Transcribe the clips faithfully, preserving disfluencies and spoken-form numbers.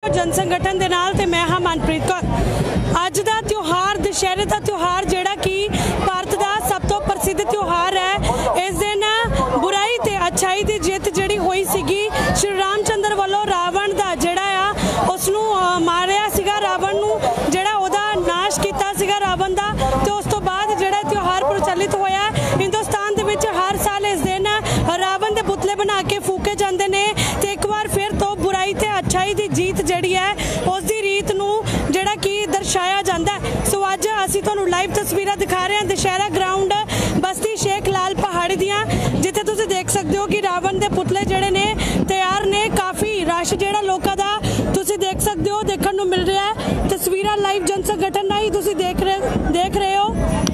जन संगठन दे नाल ते मैं हाँ मनप्रीत कौर। अज दा त्यौहार दशहरे का त्यौहार जिहड़ा कि भारत का सब तो प्रसिद्ध त्यौहार है। इस दिन बुराई ते अच्छाई की जित जिहड़ी होई सीगी, श्री रामचंद्र वालों रावण का जिहड़ा आ उसनू मारिया सीगा, रावण नू जिहड़ा ओहदा नाश कीता सीगा रावण दा, ते उस तो बाद जिहड़ा त्यौहार प्रचलित होया। हिंदुस्तान दे विच हर साल इस दिन रावण के पुतले बना के फूके जाते हैं ते एक बार फिर तो बुराई ते अच्छाई की जीत जिहड़ी है उसकी रीत नू जिहड़ा कि दर्शाया जाता है। सो अज असीं तुहानूं लाइव तस्वीरां दिखा रहे हैं दशहरा ग्राउंड बस्ती शेख लाल पहाड़ी दियां, जिथे तुसीं देख सकते हो कि रावण के पुतले जिहड़े ने तैयार ने। काफ़ी रश जिहड़ा लोकां दा तुसीं देख सकते हो देखण नूं मिल रहा है। तस्वीरां लाइव जन संगठन राहीं तुसीं देख रहे देख रहे हो।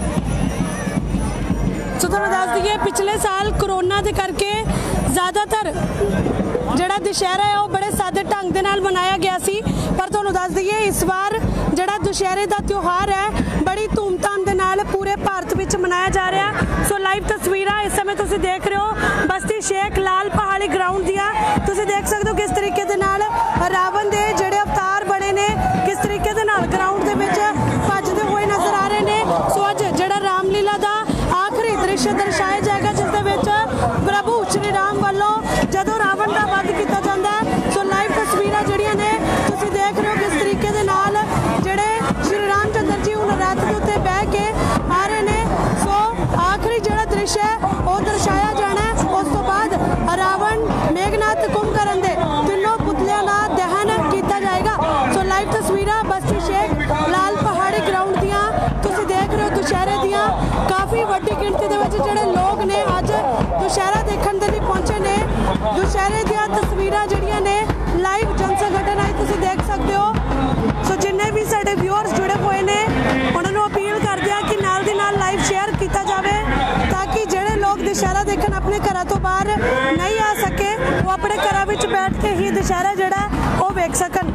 सो तुहानूं दस दईए पिछले साल करोना के करके ज़्यादातर जिहड़ा दशहरा है वो बड़े सादे ढंग दे नाल मनाया गया सी, पर तुहानूं दस दईए इस बार जिहड़ा दशहरे का त्यौहार है बड़ी धूमधाम दे नाल पूरे भारत विच मनाया जा रहा। सो लाइव तस्वीरां इस समय तुसीं देख रहे हो बस्ती शेख लाल पहाड़ी ग्राउंड दियां। तुसीं देख सकते हो किस तरीके दे नाल रावण दे जिहड़े अवतार बने ने किस तरीके दे नाल ग्राउंड दे विच भजदे होए नज़र आ रहे ने। सो अज जिहड़ा रामलीला दा आखिरी दृश्य दर्शाया जाएगा जिस दे विच प्रभु श्री राम वालों जदों रावण का वध किया जाता है। सो लाइव तस्वीरां जिहड़ियां ने तुसीं देख रहे हो किस तरीके दे नाल जिहड़े श्री रामचंद्र जी हुण रथ दे उत्ते बैठ के आ रहे ने। सो आखिरी जिहड़ा दृश्य है वो दर्शाया जाना है, उस तो बाद रावण मेघनाथ कुंभकर्ण दे तीनों पुतलियां दा दहन किया जाएगा। सो लाइव तस्वीरां बस्ती शेख लाल पहाड़ी ग्राउंड दियां तुसीं देख रहे हो दशहरे दियां। काफ़ी वड्डी गिणती दे विच जिहड़े लोग ने अज दशहरा देखण दे लई पहुंचे ने। दशहरे दियां तस्वीरां जिहड़ियां ने लाइव जन संगठन आई तुसीं देख सकते हो। सो जिन्ने भी साडे व्यूअर्स जुड़े हुए ने उन्हां नूं अपील करदे आ कि नाल दी नाल लाइव शेयर किया जाए ताकि जिहड़े लोग दशहरा देखण अपने घरां तो बाहर नहीं आ सके वो अपने घरां विच बैठ के ही दशहरा जिहड़ा वो वेख सकन।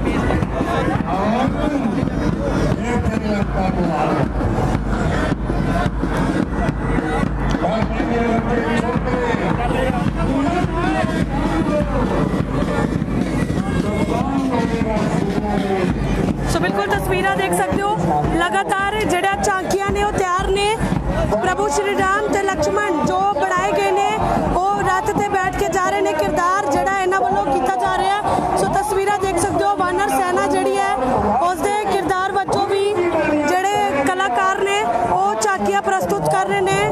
सो बिल्कुल तस्वीरां देख सकते हो लगातार जिहड़ा झांकियां ने वो तैयार ने। प्रभु श्री राम ते लक्ष्मण जो बनाए गए ने वो रथ ते बैठ के जा रहे ने, किरदार जिहड़ा इन्हां वल्लों कीता जा रहा है। सो तस्वीरां देख सकते हो वानर सेना जिहड़ी है उसदे किरदार वजों भी जिहड़े कलाकार ने वो झांकियां प्रस्तुत कर रहे ने।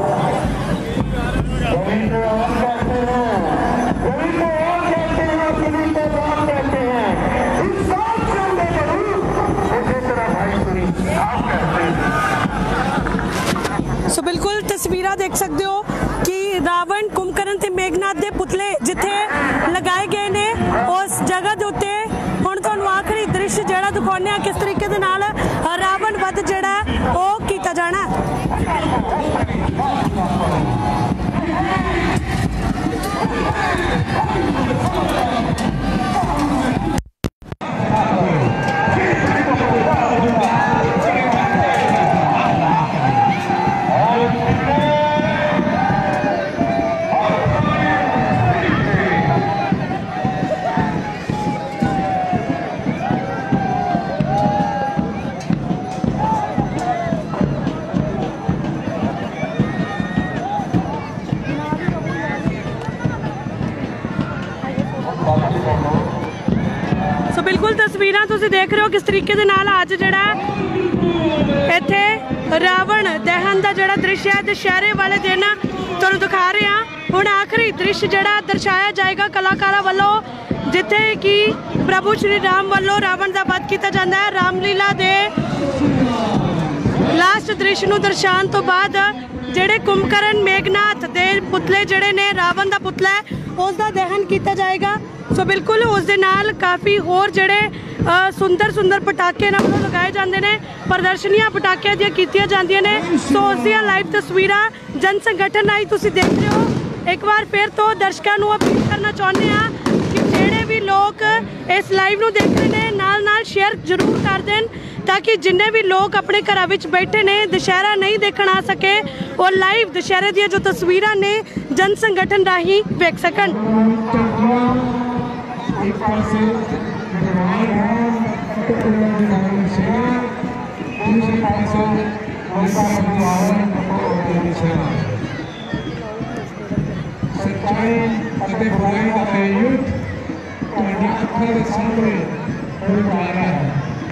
सो बिल्कुल तस्वीरां देख सकते हो कि रावण कुंभकर्ण ते मेघनाथ दे पुतले जिथे लगाए गए ने उस जगह के उत्ते हुण तुहानूं आखिरी दृश्य जिहड़ा दिखाउने आ किस तरीके दे नाल रावण वध जिहड़ा वो कीता जाना। सो बिल्कुल तस्वीरां तुसीं देख रहे हो किस तरीके दे नाल अज जिहड़ा इत्थे रावण दहन का जिहड़ा दृश्य है दशहरे वाले दिन तुहानूं दिखा रहे हैं। हुण आखिरी दृश्य जिहड़ा दर्शाया जाएगा कलाकारां वल्लों जिथे कि प्रभु श्री राम वालों रावण का वध किया जाता है। रामलीला दे लास्ट दृश्य नूं दर्शाउण तो बाद जिहड़े कुंभकर्ण मेघनाथ दे पुतले जिहड़े ने रावण का पुतला है उसका दहन किया जाएगा। सो बिल्कुल उस दे नाल काफ़ी होर जिहड़े सुंदर सुंदर पटाके ना वालों लगाए जाते हैं, प्रदर्शनियां पटाकियां दियां कीतियां जांदियां ने। सो उस दियां लाइव तस्वीरां जन संगठन आई तुसीं देख रहे हो। एक बार फिर तो दर्शकों को अपील करना चाहुंदे आ कि जिहड़े भी लोग इस लाइव नूं देख रहे हैं नाल नाल शेयर जरूर कर देन ताकि जिन्ने भी लोग अपने घर विच बैठे ने दशहरा नहीं देखण आ सके और लाइव दशहरे दी जो तस्वीरां ने जन संगठन राही वेख सकन। सच्चाई ਅਤੇ बुराई का युद्ध ਤੁਹਾਡੀ ਅੱਖਾਂ ਦੇ ਸਾਹਮਣੇ ਹੋਣ ਜਾ ਰਿਹਾ ਹੈ।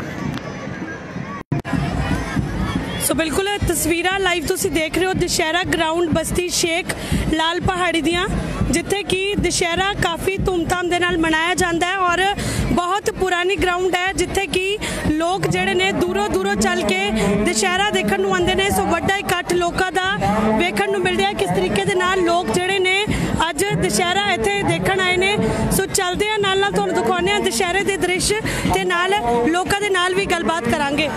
ਸੋ ਬਿਲਕੁਲ ਤਸਵੀਰਾਂ ਲਾਈਵ ਤੁਸੀਂ ਦੇਖ ਰਹੇ ਹੋ ਦੁਸ਼ਹਿਰਾ ਗਰਾਊਂਡ ਬਸਤੀ ਸ਼ੇਖ ਲਾਲ ਪਹਾੜੀ ਦੀਆਂ, ਜਿੱਥੇ ਕਿ ਦੁਸ਼ਹਿਰਾ ਕਾਫੀ ਧੂਮਧਾਮ ਦੇ ਨਾਲ ਮਨਾਇਆ ਜਾਂਦਾ ਹੈ ਔਰ ਬਹੁਤ ਪੁਰਾਣੀ ਗਰਾਊਂਡ ਹੈ ਜਿੱਥੇ ਕਿ ਲੋਕ ਜਿਹੜੇ ਨੇ ਦੂਰੋਂ ਦੂਰੋਂ ਚੱਲ ਕੇ ਦੁਸ਼ਹਿਰਾ ਦੇਖਣ ਨੂੰ ਆਉਂਦੇ ਨੇ। ਸੋ ਵੱਡਾ ਇਕੱਠ ਲੋਕਾਂ ਦਾ ਵੇਖਣ ਨੂੰ ਮਿਲ ਰਿਹਾ ਕਿਸ ਤਰੀਕੇ ਦੇ ਨਾਲ ਲੋਕ ਜਿਹੜੇ ਨੇ ਅੱਜ ਦੁਸ਼ਹਿਰਾ ਇੱਥੇ ਦੇਖਣ ਆਏ ਨੇ। ਸੋ ਚੱਲਦੇ ਆ ਨਾਲ ਨਾਲ ਤੁਹਾਨੂੰ ਦਿਖਾਉਂਦੇ ਆ ਦੁਸ਼ਹਿਰੇ ਦੇ ਦ੍ਰਿਸ਼ ਤੇ ਨਾਲ ਲੋਕਾਂ ਦੇ ਨਾਲ ਵੀ ਗੱਲਬਾਤ ਕਰਾਂਗੇ।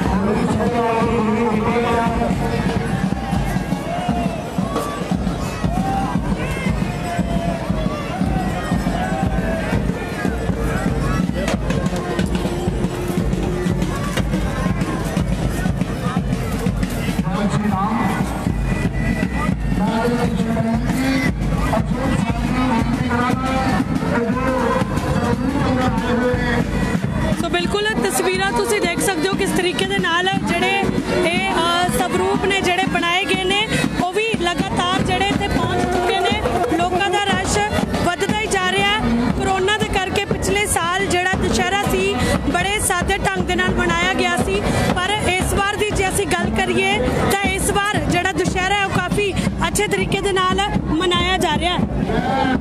ਸੋ ਬਿਲਕੁਲ ਤਸਵੀਰਾਂ ਤੁਸੀਂ ਦੇਖ ਸਕਦੇ ਹੋ ਕਿਸ ਤਰੀਕੇ ਦੇ ਨਾਲ ਜਿਹੜੇ ਇਹ ਸਵਰੂਪ ਨੇ ਜਿਹੜੇ ਬਣਾਏ ਗਏ ਨੇ ਉਹ ਵੀ ਲਗਾਤਾਰ ਜਿਹੜੇ ਇੱਥੇ ਪਹੁੰਚ ਚੁੱਕੇ ਨੇ। ਲੋਕਾਂ ਦਾ ਰਸ਼ ਵੱਧਦਾ ਹੀ ਜਾ ਰਿਹਾ ਹੈ। ਕਰੋਨਾ ਦੇ ਕਰਕੇ ਪਿਛਲੇ ਸਾਲ ਜਿਹੜਾ ਦੁਸ਼ਹਿਰਾ ਸੀ ਬੜੇ ਸਾਦੇ ਢੰਗ ਦੇ ਨਾਲ ਮਨਾਇਆ ਗਿਆ ਸੀ, ਪਰ ਇਸ ਵਾਰ ਦੀ ਜੇ ਅਸੀਂ ਗੱਲ ਕਰੀਏ ਤਾਂ ਇਸ ਵਾਰ ਜਿਹੜਾ ਦੁਸ਼ਹਿਰਾ ਹੈ ਉਹ ਕਾਫੀ ਅੱਛੇ ਤਰੀਕੇ ਦੇ ਨਾਲ ਮਨਾਇਆ ਜਾ ਰਿਹਾ ਹੈ।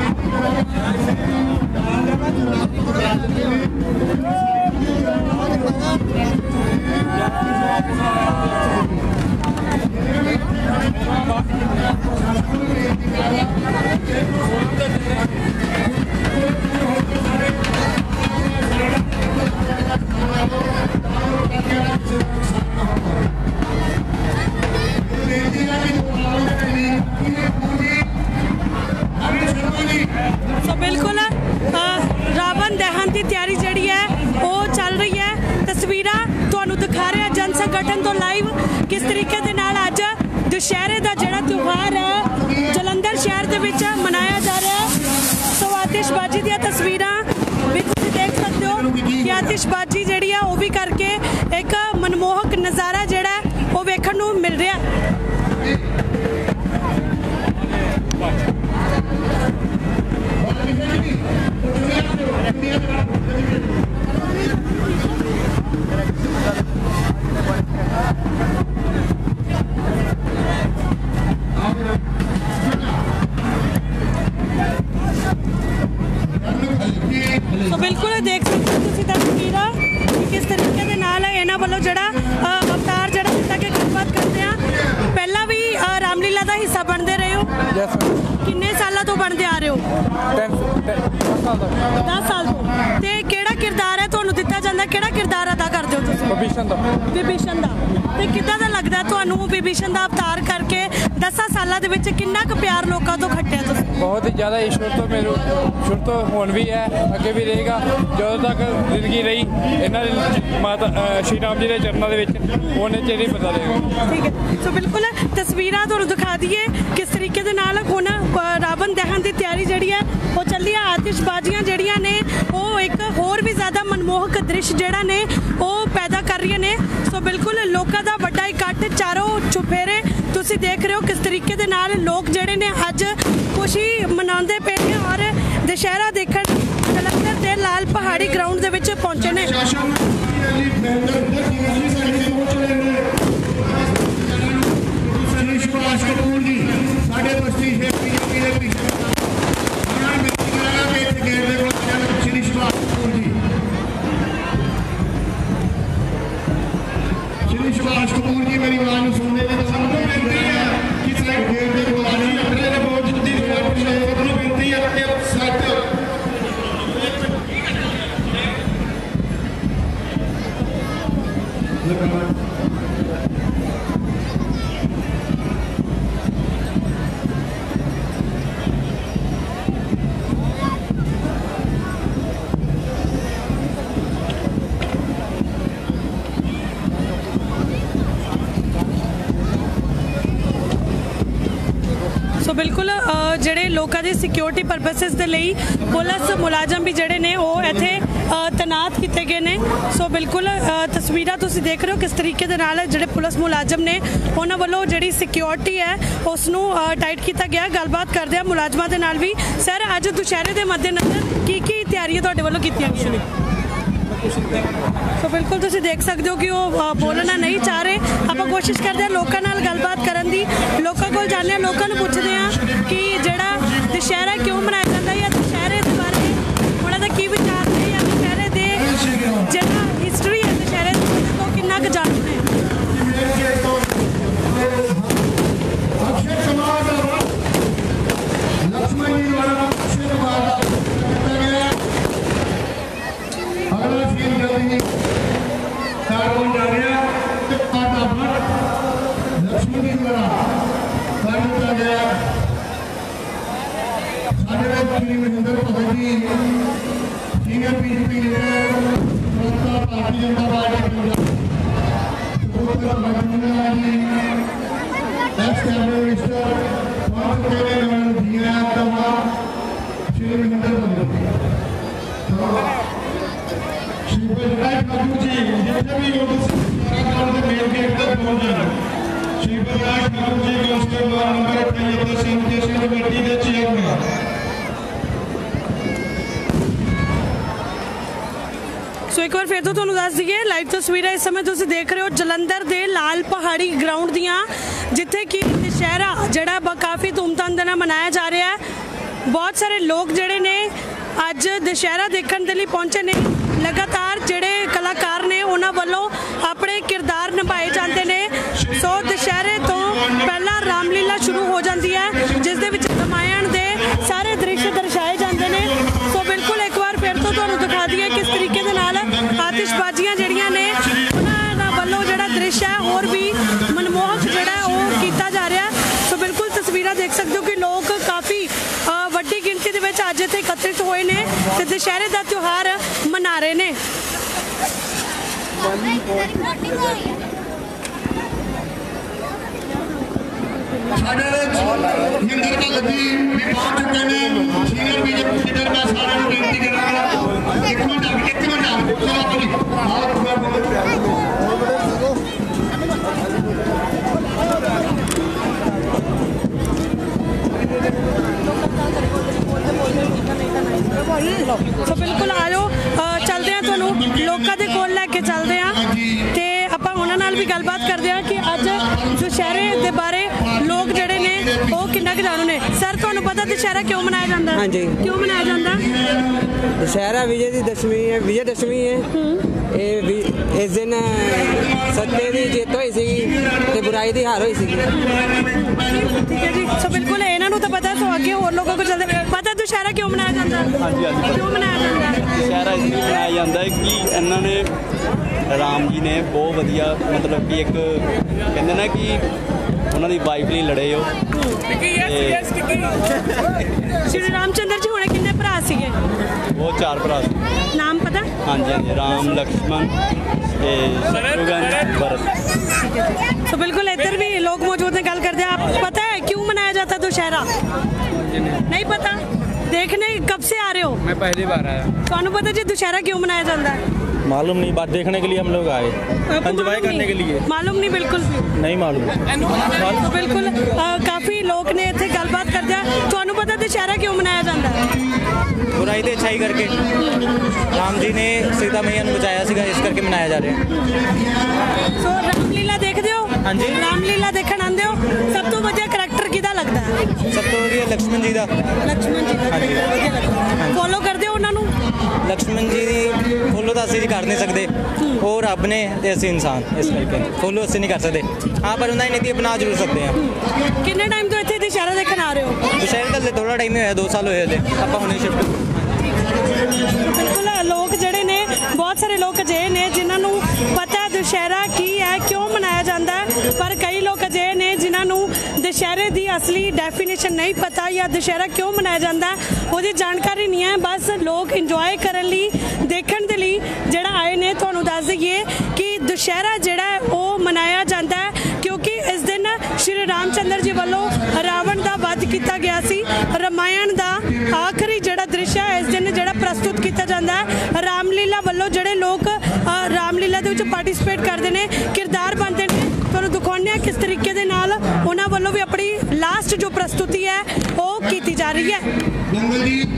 ਸੋ ਬਿਲਕੁਲ ਰਾਵਣ ਦਹਨ ਦੀ ਤਿਆਰੀ ਜਿਹੜੀ ਹੈ ਉਹ ਚੱਲ ਰਹੀ ਹੈ। ਤਸਵੀਰਾਂ ਤੁਹਾਨੂੰ ਦਿਖਾ ਰਿਹਾ ਜਨ ਸੰਗਠਨ ਤੋਂ ਲਾਈਵ ਕਿਸ ਤਰੀਕੇ ਦੇ ਨਾਲ ਅੱਜ ਦੁਸ਼ਹਿਰੇ ਦਾ ਜਿਹੜਾ ਤਿਉਹਾਰ ਹੈ ਜਲੰਧਰ ਸ਼ਹਿਰ ਦੇ ਵਿੱਚ ਮਨਾਇਆ ਜਾ ਰਿਹਾ ਹੈ। ਸੋ ਆਤਿਸ਼ਬਾਜ਼ੀ ਦੀਆਂ ਤਸਵੀਰਾਂ ਵੀ ਤੁਸੀਂ ਦੇਖ ਸਕਦੇ ਹੋ ਕਿ ਆਤਿਸ਼ਬਾਜ਼ੀ ਜਿਹੜੀ ਆ ਉਹ ਵੀ ਕਰਕੇ ਇੱਕ ਮਨਮੋਹਕ ਨਜ਼ਾਰਾ ਜਿਹੜਾ ਉਹ ਵੇਖਣ ਨੂੰ ਮਿਲ ਰਿਹਾ। ਸੋ ਬਿਲਕੁਲ ਦੇਖ ਸਕਦੇ ਹੋ ਤੁਸੀਂ ਤਸਵੀਰਾਂ ਕਿਸ ਤਰੀਕੇ ਦੇ ਨਾਲ ਇਹਨਾਂ ਵੱਲੋਂ ਜਿਹੜਾ ਅਵਤਾਰ ਜਿਹੜਾ ਦਿੱਤਾ ਕਿ ਗੱਲਬਾਤ ਕਰਦੇ ਆ। ਪਹਿਲਾਂ ਵੀ ਰਾਮਲੀਲਾ ਦਾ ਹਿੱਸਾ ਬਣਦੇ ਰਹੇ ਹੋ? ਕਿੰਨੇ ਸਾਲਾਂ ਤੋਂ ਬਣਦੇ ਆ ਰਹੇ ਹੋ? ਦਸ ਸਾਲ ਤੋਂ। ਤੇ ਕਿਹੜਾ ਕਿਰਦਾਰ ਹੈ ਤੁਹਾਨੂੰ ਦਿੱਤਾ ਜਾਂਦਾ, ਕਿਹੜਾ ਕਿਰਦਾਰ ਅਦਾ ਕਰਦੇ ਹੋ ਤੁਸੀਂ? ਵਿਭੀਸ਼ਣ ਦਾ। ਵਿਭੀਸ਼ਣ ਦਾ। ਤੇ ਕਿੱਦਾਂ ਦਾ ਲੱਗਦਾ ਤੁਹਾਨੂੰ ਵਿਭੀਸ਼ਣ ਦਾ ਅਵਤਾਰ ਕਰਕੇ ਦਸਾਂ ਸਾਲਾਂ ਦੇ ਵਿੱਚ ਕਿੰਨਾ ਕੁ ਪਿਆਰ ਲੋਕਾਂ ਤੋਂ ਖੱਟਿਆ ਤੁਸੀਂ? ਬਹੁਤ ਹੀ ਜ਼ਿਆਦਾ ਈਸ਼ਵਰ ਤੋਂ ਮੈਨੂੰ ਸ਼ੁਰੂ ਤੋਂ ਹੁਣ ਵੀ ਹੈ, ਅੱਗੇ ਵੀ ਰਹੇਗਾ ਜਦੋਂ ਤੱਕ ਜ਼ਿੰਦਗੀ ਰਹੀ ਇਹਨਾਂ ਦੇ ਮਾਤਾ ਸ਼੍ਰੀ ਰਾਮ ਜੀ ਦੇ ਚਰਨਾਂ ਦੇ ਵਿੱਚ ਉਹਨੇ ਚਿਰ ਹੀ ਪਤਾ ਰਹੇਗਾ। ਠੀਕ ਹੈ। ਸੋ ਬਿਲਕੁਲ ਤਸਵੀਰਾਂ ਤੁਹਾਨੂੰ ਦਿਖਾ ਦਈਏ ਕਿਸ ਤਰੀਕੇ ਦੇ ਨਾਲ ਹੁਣ ਰਾਵਣ ਦਹਨ ਦੀ ਤਿਆਰੀ ਜਿਹੜੀ ਹੈ ਉਹ ਚੱਲੀ ਹੈ। ਆਤਿਸ਼ਬਾਜ਼ੀਆਂ ਜਿਹੜੀਆਂ ਨੇ ਉਹ ਇੱਕ ਹੋਰ ਵੀ ਜ਼ਿਆਦਾ ਮਨਮੋਹਕ ਦ੍ਰਿਸ਼ ਜਿਹੜਾ ਨੇ ਉਹ ਪੈਦਾ ਕਰ ਰਹੀਆਂ ਨੇ। ਸੋ ਬਿਲਕੁਲ ਲੋਕਾਂ ਦਾ ਵੱਡਾ ਇਕੱਠ ਚਾਰੋਂ ਚੁਫੇਰੇ ਤੁਸੀਂ ਦੇਖ ਰਹੇ ਹੋ ਕਿਸ ਤਰੀਕੇ ਦੇ ਨਾਲ ਲੋਕ ਜਿਹੜੇ ਨੇ ਅੱਜ ਖੁਸ਼ੀ ਮਨਾਉਂਦੇ ਪਏ ਨੇ ਔਰ ਦੁਸ਼ਹਿਰਾ ਦੇਖਣ ਜਲੰਧਰ ਦੇ ਲਾਲ ਪਹਾੜੀ ਗਰਾਊਂਡ ਦੇ ਵਿੱਚ ਪਹੁੰਚੇ ਨੇ। ਸਾਡੇ ਬਸਤੀ सुभाष कपूर जी मेरी आवाज सुनने में सबको मिलती है कि साइड गेट के कोल आ जी अपने ने बहुत जल्दी सबको मिलती है कि सच सो बिल्कुल ਜਿਹੜੇ ਲੋਕਾਂ ਦੇ ਸਿਕਿਉਰਿਟੀ ਪਰਪਸਿਸ ਦੇ ਲਈ ਪੁਲਿਸ ਮੁਲਾਜ਼ਮ ਵੀ ਜਿਹੜੇ ਨੇ ਉਹ ਇੱਥੇ ਤੈਨਾਤ ਕੀਤੇ ਗਏ ਨੇ। ਸੋ ਬਿਲਕੁਲ ਤਸਵੀਰਾਂ ਤੁਸੀਂ ਦੇਖ ਰਹੇ ਹੋ ਕਿਸ ਤਰੀਕੇ ਦੇ ਨਾਲ ਜਿਹੜੇ ਪੁਲਿਸ ਮੁਲਾਜ਼ਮ ਨੇ ਉਹਨਾਂ ਵੱਲੋਂ ਜਿਹੜੀ ਸਿਕਿਉਰਿਟੀ ਹੈ ਉਸ ਨੂੰ ਟਾਈਟ ਕੀਤਾ ਗਿਆ। ਗੱਲਬਾਤ ਕਰਦੇ ਆ ਮੁਲਾਜ਼ਮਾਂ ਦੇ ਨਾਲ ਵੀ। ਸਰ ਅੱਜ ਦੁਸ਼ਹਿਰੇ ਦੇ ਮੱਦੇਨਜ਼ਰ ਕੀ ਕੀ ਤਿਆਰੀਆਂ ਤੁਹਾਡੇ ਵੱਲੋਂ ਕੀਤੀਆਂ ਗਈਆਂ? ਸੋ ਬਿਲਕੁਲ ਤੁਸੀਂ ਦੇਖ ਸਕਦੇ ਹੋ ਕਿ ਉਹ ਬੋਲਣਾ ਨਹੀਂ ਚਾਹ ਰਹੇ। ਆਪਾਂ ਕੋਸ਼ਿਸ਼ ਕਰਦੇ ਹਾਂ ਲੋਕਾਂ ਨਾਲ ਗੱਲਬਾਤ ਕਰਨ ਦੀ, ਲੋਕਾਂ ਕੋਲ ਜਾਂਦੇ ਹਾਂ, ਲੋਕਾਂ ਨੂੰ ਪੁੱਛਦੇ ਹਾਂ ਕਿ ਜਿਹੜਾ ਦੁਸ਼ਹਿਰਾ ਕਿਉਂ ਮਨਾਇਆ ਜਾਂਦਾ ਜਾਂ ਦੁਸ਼ਹਿਰੇ ਦੇ ਬਾਰੇ ਉਹਨਾਂ ਦਾ ਕੀ ਵਿਚਾਰ ਨੇ ਜਾਂ ਦੁਸ਼ਹਿਰੇ ਦੇ ਜਿਹੜਾ ਹਿਸਟਰੀ ਹੈ ਦੁਸ਼ਹਿਰੇ ਦੀ ਉਹ ਕਿੰਨਾ ਕੁ ਜਾਣਦੇ ਨੇ। Mahinder Bhagat ji senior BJP leader Bharatiya Janata party Punjab supporter Mahinder ji ex cabinet minister ਪਹੁੰਚ ਕੇ ਨੇ ਦੀਆਂ ਦਵਾ ਸ਼੍ਰੀ ਮਹਿੰਦਰ ਭਗਤ ਸ਼੍ਰੀ ਬਲਰਾਜ ठाकुर जी जितने भी लोग सारा ਦੇ ਮੇਲ ਗੇਟ ਤੱਕ ਪਹੁੰਚ ਜਾਣ। ਸ਼੍ਰੀ ਬਲਰਾਜ ठाकुर जी ਕਾਂਸਟੇਬਲ ਨੰਬਰ ਅਠਾਈ ਸੈਨੀਟੇਸ਼ਨ ਕਮੇਟੀ ਦੇ ਚੇਅਰਮੈਨ। ਸੋ ਇੱਕ ਵਾਰ ਫਿਰ ਤੋਂ ਤੁਹਾਨੂੰ ਦੱਸ ਦਈਏ ਲਾਈਵ ਤਸਵੀਰਾਂ ਇਸ ਸਮੇਂ ਤੁਸੀਂ ਦੇਖ ਰਹੇ ਹੋ ਜਲੰਧਰ ਦੇ ਲਾਲ ਪਹਾੜੀ ਗਰਾਊਂਡ ਦੀਆਂ, ਜਿੱਥੇ ਕਿ ਦੁਸ਼ਹਿਰਾ ਜਿਹੜਾ ਕਾਫੀ ਧੂਮਧਾਮ ਦੇ ਨਾਲ ਮਨਾਇਆ ਜਾ ਰਿਹਾ ਹੈ। ਬਹੁਤ ਸਾਰੇ ਲੋਕ ਜਿਹੜੇ ਨੇ ਅੱਜ ਦੁਸ਼ਹਿਰਾ ਦੇਖਣ ਦੇ ਲਈ ਪਹੁੰਚੇ ਨੇ। ਲਗਾਤਾਰ ਜਿਹੜੇ ਕਲਾਕਾਰ ਨੇ ਉਹਨਾਂ ਵੱਲੋਂ ਆਪਣੇ ਕਿਰਦਾਰ ਨਿਭਾਏ ਜਾਂਦੇ ਨੇ। ਸੋ ਦੁਸ਼ਹਿਰੇ ਤੋਂ ਪਹਿਲਾਂ ਰਾਮਲੀਲਾ ਸ਼ੁਰੂ ਹੋ ਜਾਂਦੀ ਹੈ ਜਿਸ ਦੇ ਵਿੱਚ ਰਾਮਾਇਣ ਦੇ ਸਾਰੇ ਦ੍ਰਿਸ਼ ਦਰਸਾਏ ਜਾਂਦੇ ਨੇ। ਸੋ ਬਿਲਕੁਲ ਇੱਕ ਵਾਰ ਫਿਰ ਤੋਂ ਤੁਹਾਨੂੰ ਦਿਖਾ ਦਈਏ ਕਿਸ ਤਰੀਕੇ ਦੇ ਨਾਲ ਆਤਿਸ਼ਬਾਜ਼ੀਆਂ ਜਿਹੜੀਆਂ ਨੇ ਉਹਨਾਂ ਦਾ ਵੱਲੋਂ ਜਿਹੜਾ ਦ੍ਰਿਸ਼ ਹੈ ਹੋਰ ਵੀ ਮਨਮੋਹਕ ਜਿਹੜਾ ਉਹ ਕੀਤਾ ਜਾ ਰਿਹਾ। ਸੋ ਬਿਲਕੁਲ ਤਸਵੀਰਾਂ ਦੇਖ ਸਕਦੇ ਹੋ ਕਿ ਲੋਕ ਕਾਫੀ ਵੱਡੀ ਗਿਣਤੀ ਦੇ ਵਿੱਚ ਅੱਜ ਇੱਥੇ ਇਕੱਤਰਿਤ ਹੋਏ ਨੇ ਤੇ ਦੁਸ਼ਹਿਰੇ ਦਾ ਤਿਉਹਾਰ ਮਨਾ ਰਹੇ ਨੇ। ਸਾਡੇ ਮਹਿੰਦਰ ਭਗਤ ਜੀ ਵੀ ਪਹੁੰਚ ਚੁੱਕੇ ਨੇ। ਸੀਨੀਅਰ ਬੀਜੇਪੀ ਲੀਡਰ ਮੈਂ ਸਾਰਿਆਂ ਨੂੰ ਬੇਨਤੀ ਕਰਾਂਗਾ ਇੱਕ ਮਿੰਟ ਇੱਕ ਮਿੰਟ ਚਲੋ ਆਪਣੀ ਸੋ ਬਿਲकुल ਆ ਜਾਓ ਚੱਲਦੇ ਹਾਂ, ਤੁਹਾਨੂੰ ਲੋਕਾਂ ਦੇ ਕੋਲ ਲੈ ਕੇ ਚੱਲਦੇ ਹਾਂ ਤੇ ਆਪਾਂ ਉਹਨਾਂ ਨਾਲ ਵੀ ਗੱਲਬਾਤ ਕਰਦੇ ਹਾਂ ਕਿ ਅੱਜ ਦੁਸ਼ਹਿਰੇ ਦੇ ਬਾਰੇ ਲੋਕ ਜਿਹੜੇ ਨੇ ਉਹ ਕਿੰਨਾ ਕੁ ਜਾਣੂ ਨੇ। ਸਰ ਤੁਹਾਨੂੰ ਪਤਾ ਦੁਸ਼ਹਿਰਾ ਕਿਉਂ ਮਨਾਇਆ ਜਾਂਦਾ? ਹਾਂਜੀ ਕਿਉਂ ਮਨਾਇਆ ਜਾਂਦਾ? ਦੁਸ਼ਹਿਰਾ ਵਿਜੇ ਦੀ ਦਸ਼ਮੀ ਹੈ, ਵਿਜੇ ਦਸ਼ਮੀ ਹੈ। ਇਹ ਇਸ ਦਿਨ ਸੱਤੇ ਦੀ ਜਿੱਤ ਹੋਈ ਸੀ ਤੇ ਬੁਰਾਈ ਦੀ ਹਾਰ ਹੋਈ ਸੀ। ਠੀਕ ਹੈ ਜੀ। ਸੋ ਬਿਲਕੁਲ ਇਹਨਾਂ ਨੂੰ ਤਾਂ ਪਤਾ, ਸੋ ਅੱਗੇ ਹੋਰ ਲੋਕਾਂ ਕੋਲ ਚੱਲਦੇ। ਪਤਾ ਦੁਸ਼ਹਿਰਾ ਕਿਉਂ ਮਨਾਇਆ ਜਾਂਦਾ? ਹਾਂਜੀ ਹਾਂਜੀ ਕਿਉਂ ਮਨਾਇਆ ਜਾਂਦਾ? ਦੁਸ਼ਹਿਰਾ ਇਸ ਲਈ ਮਨਾਇਆ ਜਾਂਦਾ ਹੈ ਕਿ ਇਹਨਾਂ ਨੇ ਰਾਮ ਜੀ ਨੇ ਬਹੁਤ ਵਧੀਆ ਮਤਲਬ ਕਿ ਇੱਕ ਕਹਿੰਦੇ ਨਾ ਕਿ ਉਹਨਾਂ ਦੀ ਵਾਈਫ ਲਈ ਲੜੇ ਹੋ। ਸ਼੍ਰੀ ਰਾਮਚੰਦਰ ਜੀ ਹੁਣੇ ਕਿੰਨੇ ਭਰਾ ਸੀਗੇ? ਉਹ ਚਾਰ ਭਰਾ ਸੀ। ਨਾਮ ਪਤਾ? ਹਾਂਜੀ ਹਾਂਜੀ ਰਾਮ ਲਕਸ਼ਮਣ ਤੇ ਸ਼ਤਰੁਘਨ ਭਰਤ। तो बिल्कुल इधर भी लोग मौजूद हैं, गल करते हैं। आप पता है क्यों मनाया जाता दुशहरा? नहीं पता? देखने कब से आ रहे हो? मैं पहली बार आया। ਤੁਹਾਨੂੰ पता जी दुशहरा क्यों मनाया जाता है? मालूम नहीं, बात देखने के लिए हम लोग आए, एंजॉय करने के लिए। मालूम नहीं बिल्कुल भी नहीं मालूम। तो बिल्कुल काफ़ी लोग ने इतने गलबात करते हैं। ਤੁਹਾਨੂੰ पता दुशहरा क्यों मनाया जाता है? बुराई ते अच्छाई करके राम जी ने सीता मैया ਨੂੰ ਬਚਾਇਆ ਸੀਗਾ, ਇਸ ਕਰਕੇ ਮਨਾਇਆ ਜਾ ਰਿਹਾ। ਸੋ ਰਾਮਲੀਲਾ ਦੇਖਦੇ ਹੋ? ਹਾਂਜੀ। ਰਾਮਲੀਲਾ ਦੇਖਣ ਆਉਂਦੇ ਹੋ? ਸਭ ਤੋਂ ਵਧੀਆ ਕਰੈਕਟਰ ਕਿਹਦਾ ਲੱਗਦਾ ਹੈ? ਸਭ ਤੋਂ ਵਧੀਆ ਲਕਸ਼ਮਣ ਜੀ ਦਾ। ਲਕਸ਼ਮਣ ਜੀ ਦਾ ਹਾਂਜੀ। ਵਧੀਆ ਲੱਗਦਾ। ਫੋਲੋ ਕਰਦੇ ਹੋ ਉਹਨਾਂ ਨੂੰ? ਲਕਸ਼ਮਣ ਜੀ ਦੀ ਫੋਲੋ ਤਾਂ ਅਸੀਂ ਕਰ ਨਹੀਂ ਸਕਦੇ, ਉਹ ਰੱਬ ਨੇ ਤੇ ਅਸੀਂ ਇਨਸਾਨ, ਇਸ ਕਰਕੇ ਫੋਲੋ ਅਸੀਂ ਨਹੀਂ ਕਰ ਸਕਦੇ। ਹਾਂ ਪਰ ਉਹਨਾਂ ਦੀ ਨੀਤੀ ਅਪਣਾ ਜ਼ਰੂਰ ਸਕਦੇ ਹਾਂ। ਕਿੰਨੇ ਟਾਈਮ ਤੋਂ ਇੱਥੇ ਦੁਸ਼ਹਿਰਾ ਦੇਖਣ ਆ ਰਹੇ ਹੋ? ਦੁਸ਼ਹਿਰੇ ਦਾ ਥੋੜਾ ਟਾਈਮ ਹੀ ਹੋਇਆ, ਦੋ ਸਾਲ ਹੋਏ ਹਲੇ, ਆਪਾਂ ਹੁਣੇ ਸ਼ਿਫਟ। ਬਿਲਕੁਲ ਲੋਕ ਜਿਹੜੇ ਨੇ ਬਹੁਤ ਸਾਰੇ ਲੋਕ ਅਜਿਹੇ ਨੇ ਜਿਨ੍ਹਾਂ ਨੂੰ ਪਤਾ ਦੁਸ਼ਹਿਰਾ ਕੀ ਹੈ, ਕਿਉਂ ਮਨਾਇਆ ਜਾਂਦਾ ਹੈ, ਪਰ ਕਈ ਲੋਕ ਅਜਿਹੇ ਨੇ ਜਿਨ੍ਹਾਂ ਨੂੰ ਦੁਸ਼ਹਿਰੇ ਦੀ ਅਸਲੀ ਡੈਫੀਨੇਸ਼ਨ ਨਹੀਂ ਪਤਾ ਜਾਂ ਦੁਸ਼ਹਿਰਾ ਕਿਉਂ ਮਨਾਇਆ ਜਾਂਦਾ ਉਹਦੀ ਜਾਣਕਾਰੀ ਨਹੀਂ ਹੈ। ਬਸ ਲੋਕ ਇੰਜੋਏ ਕਰਨ ਲਈ, ਦੇਖਣ ਦੇ ਲਈ ਜਿਹੜਾ ਆਏ ਨੇ। ਤੁਹਾਨੂੰ ਦੱਸ ਦਈਏ ਕਿ ਦੁਸ਼ਹਿਰਾ ਜਿਹੜਾ ਉਹ ਮਨਾਇਆ ਜਾਂਦਾ ਹੈ ਕਿਉਂਕਿ ਇਸ ਦਿਨ ਸ਼੍ਰੀ ਰਾਮਚੰਦਰ ਜੀ ਵੱਲੋਂ ਰਾਵਣ ਦਾ ਵੱਧ किया गया सी। रामायण का आखिरी जिहड़ा दृश्य है इस दिन जिहड़ा प्रस्तुत किया जाता है रामलीला वालों जिहड़े लोग रामलीला दे विच पार्टिसिपेट करते हैं किरदार बनते हैं तुहानूं दिखाउने किस तरीके दे नाल उन्हां वालों भी अपनी लास्ट जो प्रस्तुति है वो की जा रही है।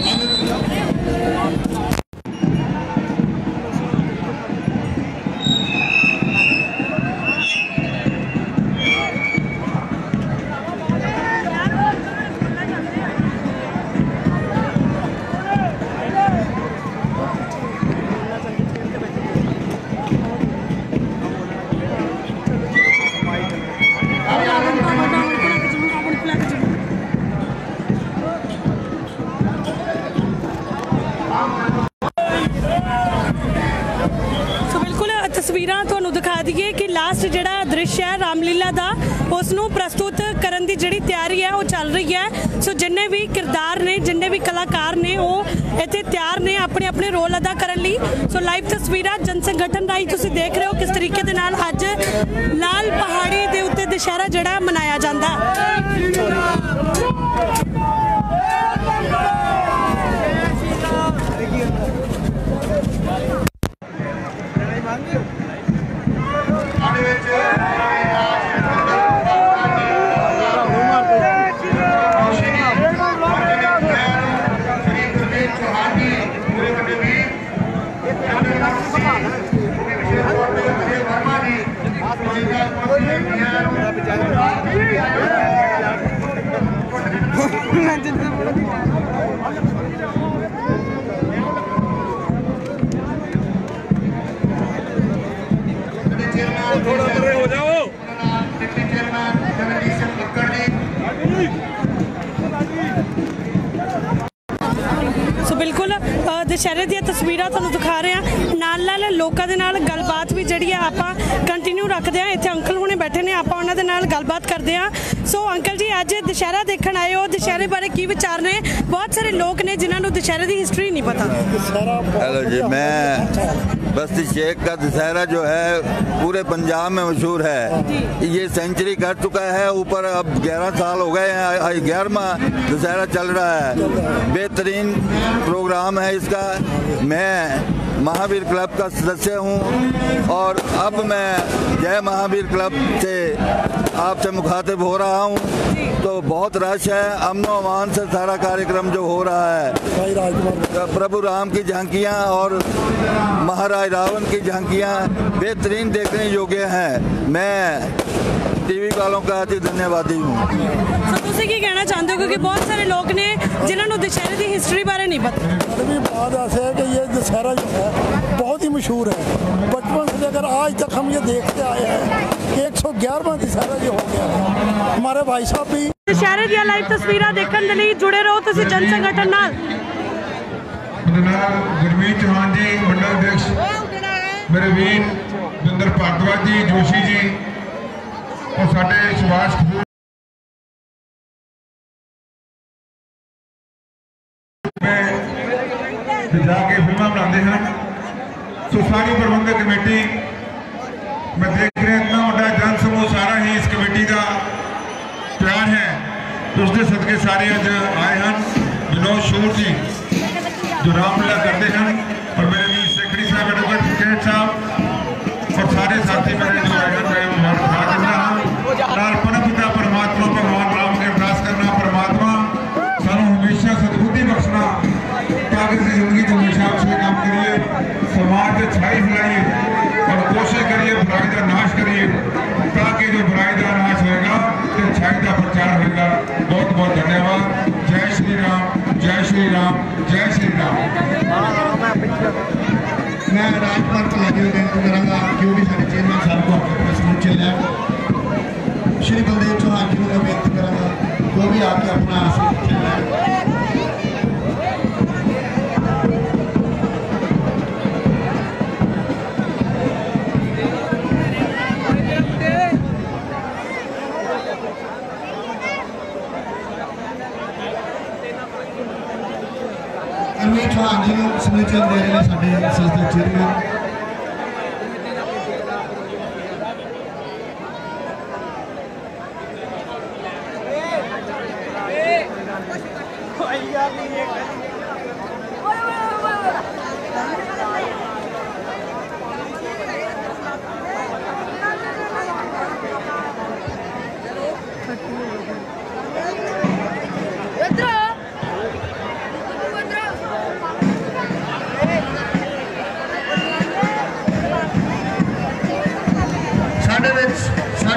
तस्वीरां तुहानूं दिखा दईए कि लास्ट जिहड़ा दृश्य है रामलीला का उसनूं प्रस्तुत करन दी जिहड़ी तैयारी है वो चल रही है। सो जिन्ने भी किरदार ने जिन्ने भी कलाकार ने वो इत्थे तैयार ने अपने अपने रोल अदा करन लई। सो लाइव तस्वीरां जन संगठन राही तुसीं देख रहे हो किस तरीके दे नाल अज लाल पहाड़ी दे उत्ते दशहरा जिहड़ा मनाया जांदा हो जाओ। सो बिल्कुल दशहरे दी तस्वीरां तुहानूं दिखा रहे हैं नाल नाल लोकां दे नाल गलबात भी जिहड़ी आपां कंटिन्यू रखते हैं। इत्थे अंकल हुणे बैठे ने आपां उन्हां दे नाल गलबात करते हैं। सो अंकल जी अज दशहरा देखण आए हो दशहरे बारे की विचार ने? बहुत सारे लोग ने जिन्हां नूं दशहरे दी हिस्ट्री नहीं पता। हेलो जी, मैं बस्ती शेख का दशहरा जो है पूरे पंजाब में मशहूर है। ये सेंचुरी कर चुका है ऊपर, अब ग्यारह साल हो गए हैं, ग्यारहवां दशहरा चल रहा है। बेहतरीन प्रोग्राम है इसका। मैं महावीर क्लब का सदस्य हूं और अब मैं जय महावीर क्लब से आपसे मुखातिब हो रहा हूं। तो बहुत रश है, अमन व अमान से सारा कार्यक्रम जो हो रहा है। प्रभु राम की झांकियां और महाराज रावण की झांकियां बेहतरीन देखने योग्य हैं। मैं टीवी वालों का अति धन्यवादी हूँ। तुसीं की कहना चाहते हो क्योंकि बहुत सारे लोग ने जिन्होंने दशहरे की हिस्ट्री बारे नहीं पता। अभी बात ऐसे है कि ये दशहरा जो है बहुत ही मशहूर है। बचपन से लेकर आज तक हम ये देखते आए हैं। एक सौ ग्यारहवां दशहरा जो हो गया है। हमारे भाई साहब भी दशहरे दी लाइव तस्वीरां देखने के लिए जुड़े रहो तुसीं जन संगठन नाल। गुरमीत चौहान जी मंडल अध्यक्ष, मेरे वीर दंदर भारद्वाज जी, जोशी जी और साडे सुभाष जाके फिल्म बनाते हैं। सो सारी प्रबंधक कमेटी मैं देख रहे इतना बड़ा जन समूह सारा ही इस कमेटी का प्यार है तो उसके सदके सारे अज आए हैं। विनोद शूर जी जो रामलीला करते हैं और मेरे भी सेक्रेटरी साहब एडवोकेट सुकेश साहब और सारे साथी मेरे जो आए हैं मैं पिता परमात्मा भगवान राम के अरदास करना परमात्मा सानू हमेशा सदबुद्धि बख्शना ताकि जिंदगी को हमेशा अच्छे काम करिए, समाज से छाई फैलाइए और कोशिश करिए बुराई का नाश करिए ताकि जो बुराई का नाश होगा तो छाई का प्रचार होगा। बहुत बहुत धन्यवाद। जय श्री राम, जय श्री राम, जय श्री राम। मैं राजपाल को लगे बेनती करूँगा क्यों भी सारे चेयरमैन साहब को आपके पास समूह चल श्री बलदेव चौहान जी को बेनती करूँगा वो भी आपके अपना आसन चल गुरमीत चौहान जी को समूह चल दे रहे हैं साडे संस्था चेयरमैन।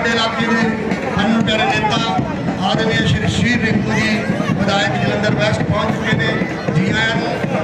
साढ़े इलाके के अनु प्यारे नेता आदरणीय श्री श्री रिंकू जी विधायक जलंधर वैस्ट पहुंच चुके हैं। जी आया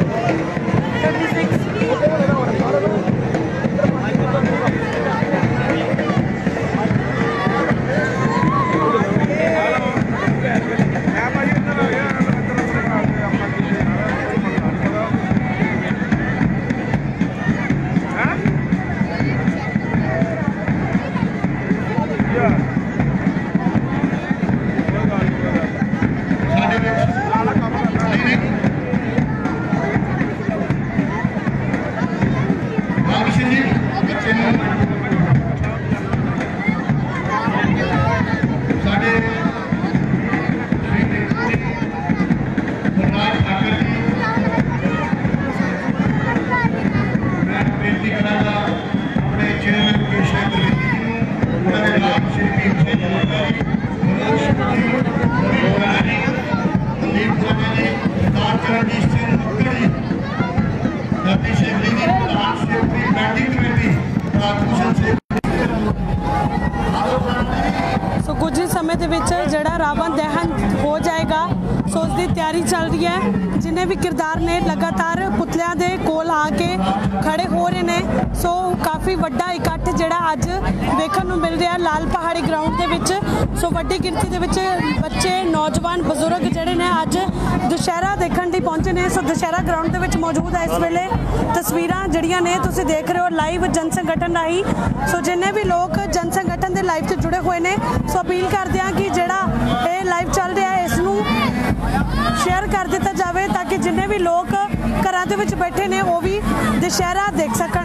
सो कुछ ही समय के विच जिहड़ा रावण दहन हो जाएगा, सो उसकी तैयारी चल रही है। जिन्हें भी किरदार ने लगातार पुतलियां दे कोल आके खड़े हो रहे हैं। सो काफ़ी वड्डा इकट्ठ जिहड़ा अज वेखण नूं मिल रहा लाल पहाड़ी ग्राउंड के विच। सो वड्डी गिणती दे विच बच्चे नौजवान बजुर्ग जिहड़े ने अज दशहरा देखण लई पहुंचे ने। सो दशहरा ग्राउंड के विच मौजूद है इस वेले तस्वीरां जिहड़ियां ने तुसीं देख रहे हो लाइव जन संगठन राही। सो जिन्ने भी लोग जन संगठन के लाइव से जुड़े हुए हैं, सो अपील करते हैं कि जिहड़ा ये लाइव चल रहा है इसनूं शेयर कर दिता जाए ताकि जिन्ने भी लोग घरां दे विच बैठे ने वो भी दशहरा देख सकन।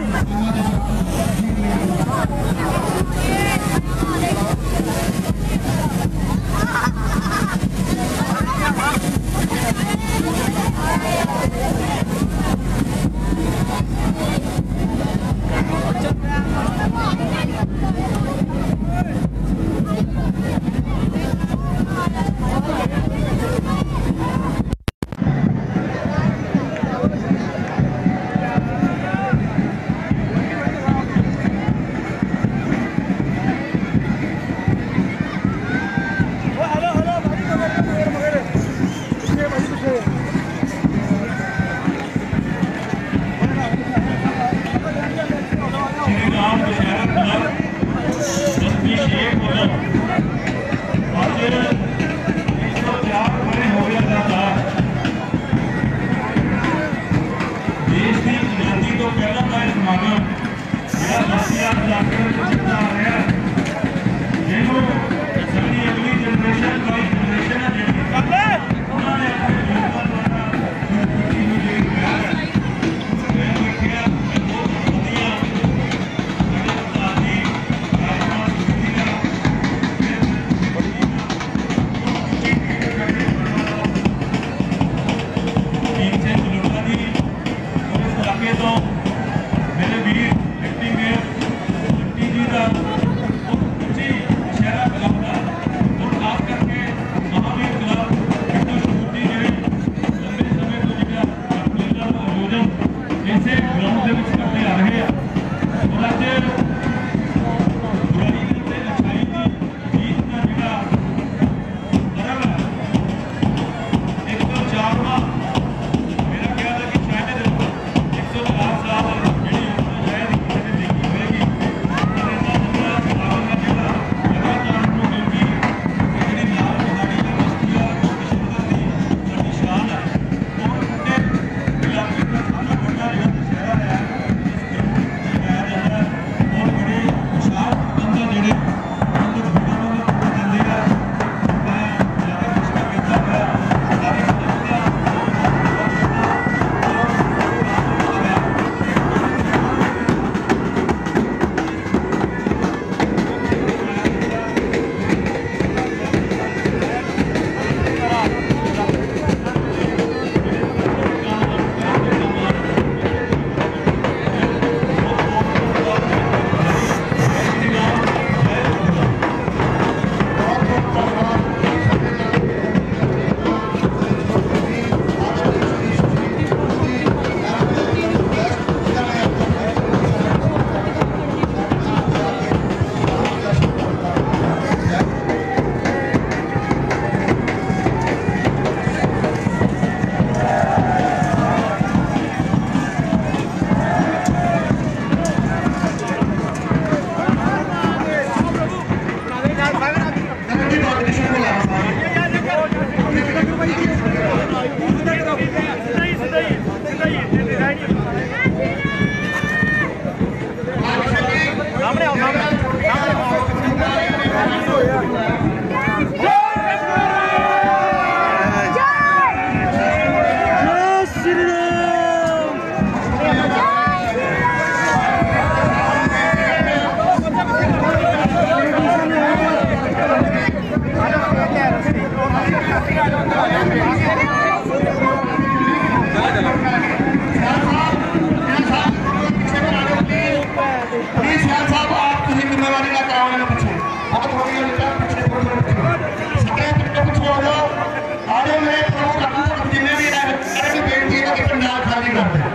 प्लीज यार साहब आप किसी जिम्मेवारी ना कराओ ना पीछे बहुत हो गया बेटा पीछे थोड़ा थोड़ा सारे पीछे हो जाओ आ जाओ मैं प्रभु रखूं जिन्ने भी है सारे की बेनती है कि पंडाल खाली कर दे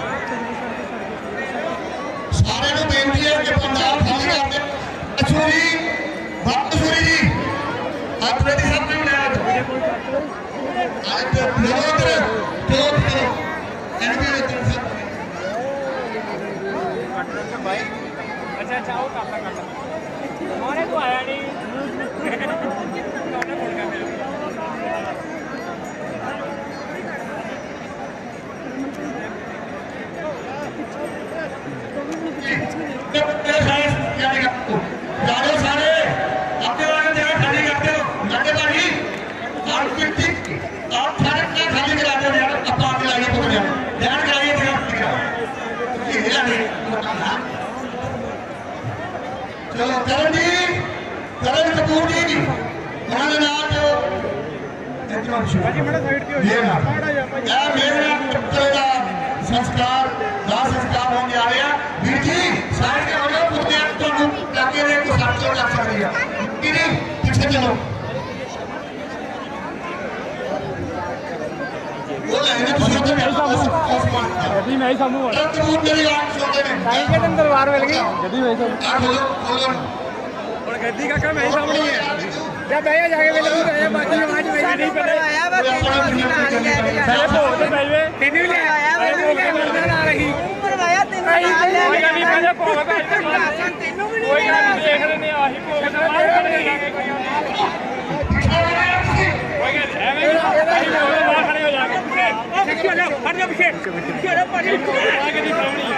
सारे ਨੂੰ ਬੇਨਤੀ ਹੈ ਕਿ पंडाल खाली कर दे अच्छा जी बात सूरी जी आप रेडी साहब ने ले आज नरोत्र तो एनबी भाई अच्छा अच्छा वो करता करता और तो आया नहीं जाओ सारे अपने वाले जगह खाली करते हो लगे भाई आप आप सारे क्या खाली कराते हो यार अब आगे लाइए पकड़ जाओ ध्यान कराइए चलो करण जी करण कपूर जी उन्होंने नाम जो ये ना मेरे चलेगा संस्कार दाह संस्कार होने आ रहा वीर जी साइड के हो जाओ कुत्ते तो लगे ने को साथ चल सकती है कि नहीं पीछे चलो वो लाइन तो सुनते हैं जदी मैं ही सामू वाला कपूर मेरी आंख सुनते हैं काई के दिन दरबार मिल गई जदी मैं सामू आ खोलो खोलो और गद्दी का काम मैं ही सामने है जब भैया जाके मिले तो भैया बाकी आवाज में नहीं पता आया बस पहले भोग तो पहले तीन भी ले आया मैं आ रही ऊपर भैया तीन कोई नहीं पहले भोग का तीनों भी कोई नहीं देख रहे नहीं आही भोग का कोई नहीं एवं बाहर खड़े हो जाएंगे पीछे हो जाओ हट जाओ पीछे पीछे हो पानी आगे नहीं सामने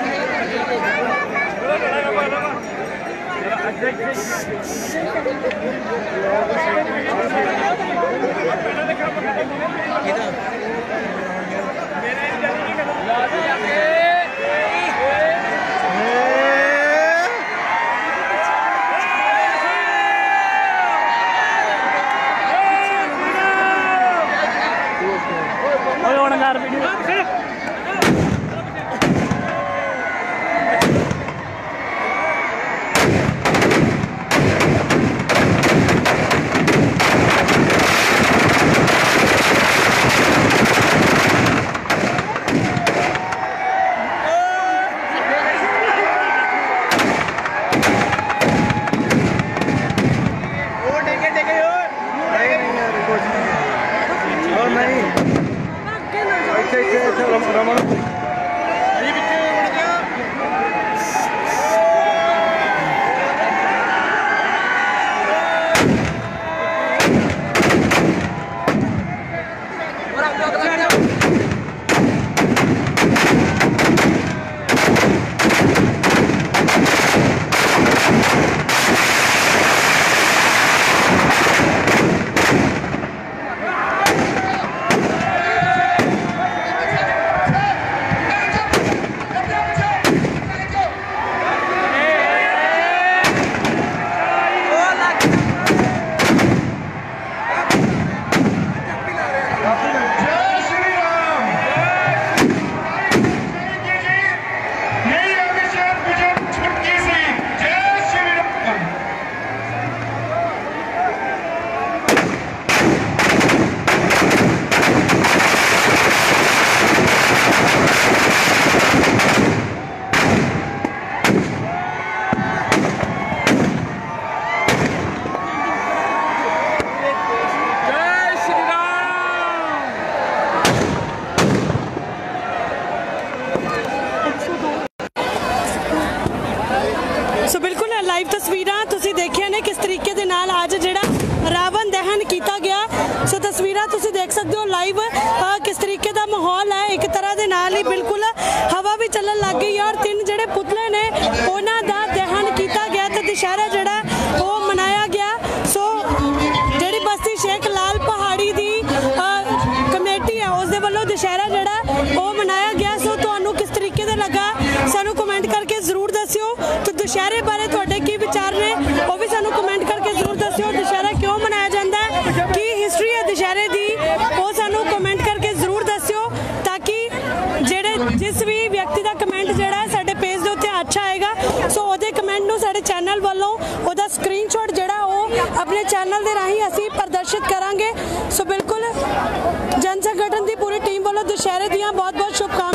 दशहरे बारे ਤੁਹਾਡੇ ਕੀ ਵਿਚਾਰ ਨੇ ਉਹ ਵੀ ਸਾਨੂੰ ਕਮੈਂਟ ਕਰਕੇ ਜ਼ਰੂਰ ਦੱਸਿਓ। दशहरा क्यों मनाया जाता है, की हिस्टरी है दशहरे की, वो सानू कमेंट करके जरूर दस्यो ताकि जेड़े जिस भी व्यक्ति का कमेंट जेड़ा साडे पेज दे उत्ते अच्छा आएगा ਕਮੈਂਟ ਨੂੰ ਸਾਡੇ ਚੈਨਲ ਵੱਲੋਂ ਉਹਦਾ ਸਕਰੀਨਸ਼ਾਟ ਜਿਹੜਾ ਉਹ ਆਪਣੇ ਚੈਨਲ ਦੇ ਰਾਹੀਂ ਅਸੀਂ ਪ੍ਰਦਰਸ਼ਿਤ ਕਰਾਂਗੇ। ਸੋ ਬਿਲਕੁਲ ਜਨ ਸੰਗਠਨ ਦੀ ਪੂਰੀ ਟੀਮ ਵੱਲੋਂ ਦੁਸ਼ਹਿਰੇ ਦੀਆਂ ਬਹੁਤ ਬਹੁਤ ਸ਼ੁਭਕਾਮਨਾਵਾਂ।